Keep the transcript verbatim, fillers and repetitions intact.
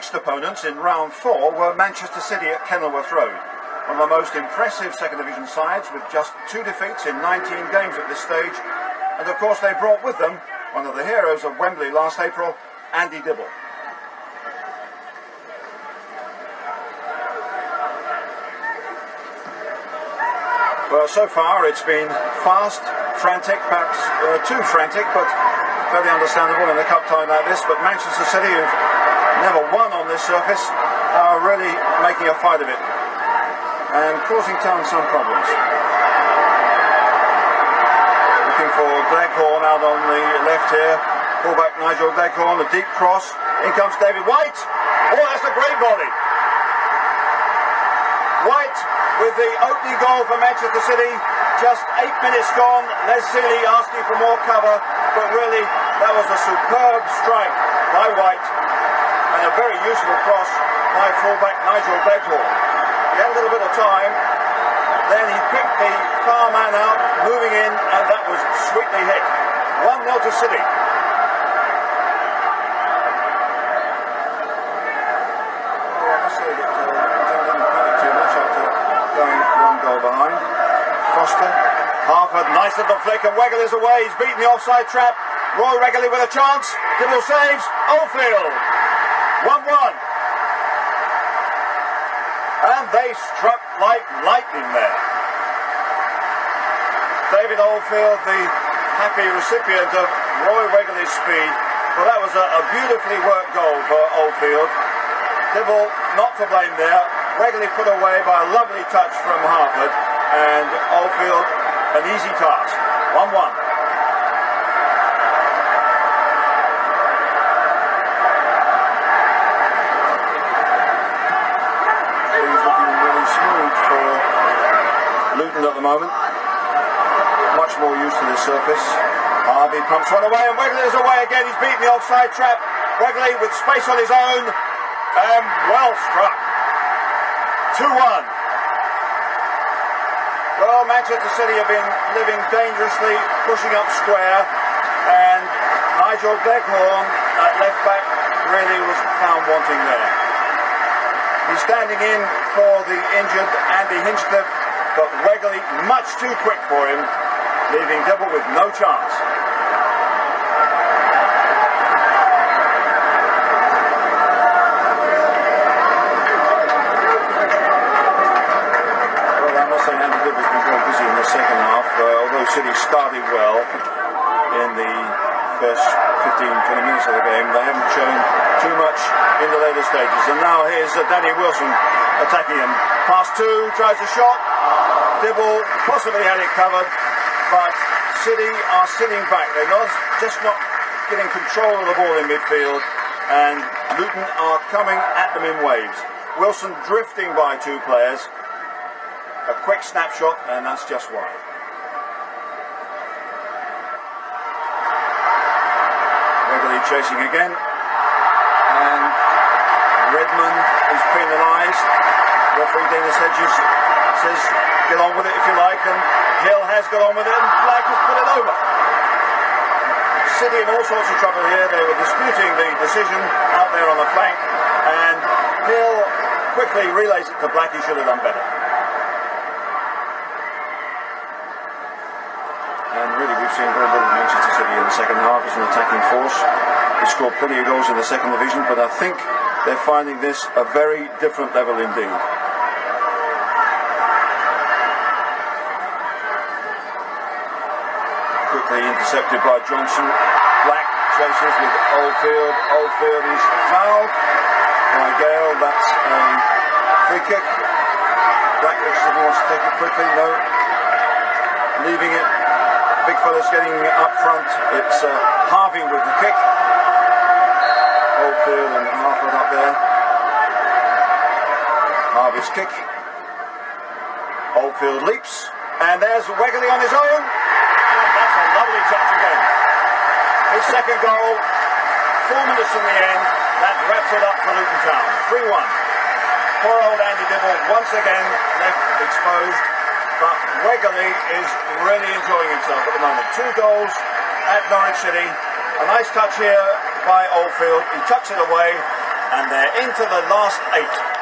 next opponents in round four were Manchester City at Kenilworth Road. One of the most impressive second division sides with just two defeats in nineteen games at this stage. And of course they brought with them one of the heroes of Wembley last April, Andy Dibble. Well, so far it's been fast, frantic, perhaps uh, too frantic, but fairly understandable in a cup tie like this. But Manchester City, who've never won on this surface, are really making a fight of it and causing town some problems. Looking for Gleghorn out on the left here. Fullback Nigel Gleghorn, a deep cross. In comes David White. Oh, that's a great volley. White with the opening goal for Manchester City. Just eight minutes gone. Les Sealey asking for more cover, but really that was a superb strike by White and a very useful cross by fullback Nigel Gleghorn. He had a little bit of time, then he picked the far man out, moving in, and that was sweetly hit. one nil to City. Behind Foster, Harford, nice little flick, and Weigl is away. He's beaten the offside trap. Roy Regaley with a chance. Dibble saves. Oldfield one one, and they struck like lightning there. David Oldfield, the happy recipient of Roy Regaley's speed. Well, that was a, a beautifully worked goal for Oldfield. Dibble not to blame there. Regaley put away by a lovely touch from Harford, and Oldfield an easy task. one one. Things looking really smooth for Luton at the moment. Much more used to this surface. Harvey pumps one away, and Wegley is away again. He's beaten the offside trap. Wegley with space on his own, and well struck. two one. Well, Manchester City have been living dangerously, pushing up square, and Nigel Gleghorn at left back really was found wanting there. He's standing in for the injured Andy Hinchcliffe, but Wegley much too quick for him, leaving Dibble with no chance. Second half, uh, although City started well in the first fifteen to twenty minutes of the game, they haven't shown too much in the later stages. And now here's uh, Danny Wilson attacking him. Pass two, tries a shot. Dibble possibly had it covered, but City are sitting back. They're not, just not getting control of the ball in midfield, and Luton are coming at them in waves. Wilson drifting by two players. A quick snapshot, and that's just why. Wegley chasing again, and Redmond is penalised. Referee Dennis Hedges says, get on with it if you like, and Hill has got on with it, and Black has put it over. City in all sorts of trouble here. They were disputing the decision out there on the flank, and Hill quickly relays it to Black. He should have done better. And really we've seen very little Manchester City in the second half as an attacking force. They scored plenty of goals in the second division, but I think they're finding this a very different level indeed. Quickly intercepted by Johnson. Black chases with Oldfield. Oldfield is fouled by Gale. That's a free kick. Black looks as if he wants to take it quickly. No. Leaving it. Big fella's getting up front. It's uh, Harvey with the kick. Oldfield and Harford up there. Harvey's kick. Oldfield leaps. And there's Wegley on his own. And that's a lovely touch again. His second goal. Four minutes from the end. That wraps it up for Luton Town. three one. Poor old Andy Dibble once again left exposed. But Wegley is really enjoying himself at the moment. Two goals at Norwich City. A nice touch here by Oldfield. He tucks it away, and they're into the last eight.